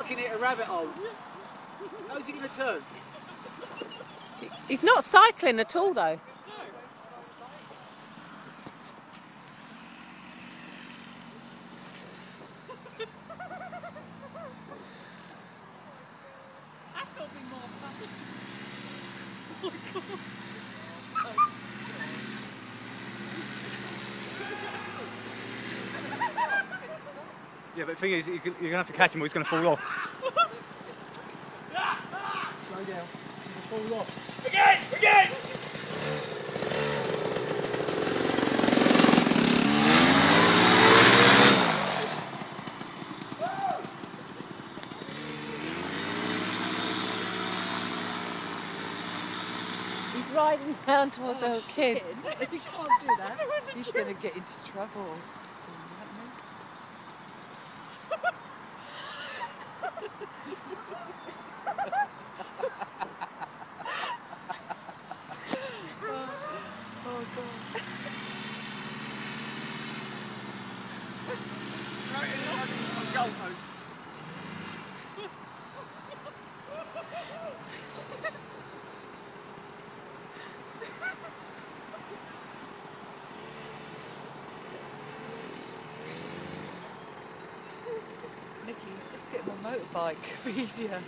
looking at a rabbit hole. How's he going to turn? He's not cycling at all, though. That's got to be more fun. Oh my God. Yeah, but the thing is, you're going to have to catch him or he's going to fall off. Slow down. He'll fall off. Again! Again! He's riding down towards those kids. You can't do that. He's going to get into trouble. Oh God. Straight in the goalpost. Nikki, just get him a motorbike. It'd be easier.